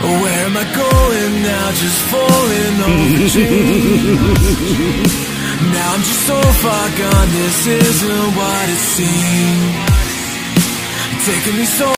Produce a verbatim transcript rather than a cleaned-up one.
Where am I going now? Just falling over dreams. Now I'm just so far gone, this isn't what it seemed. Taking me so